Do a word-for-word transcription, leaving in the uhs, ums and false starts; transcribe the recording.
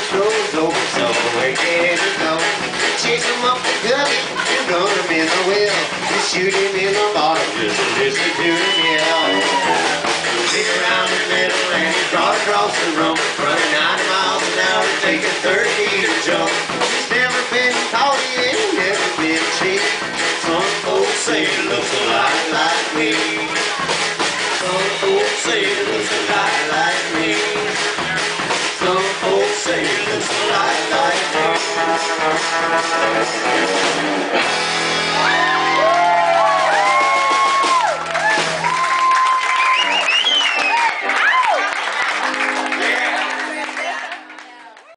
throws over, so where can he go? Chase him up the gully and run him in the well. You shoot him in the bottom, just listen to him yell. Big around the middle and he's brought across the rump, running ninety miles an hour, taking thirty to jump. He's never been caught, he ain't never been cheated. Some folks say he looks a lot like me. Some folks say he looks a lot like me. Some folks say he looks a lot like me.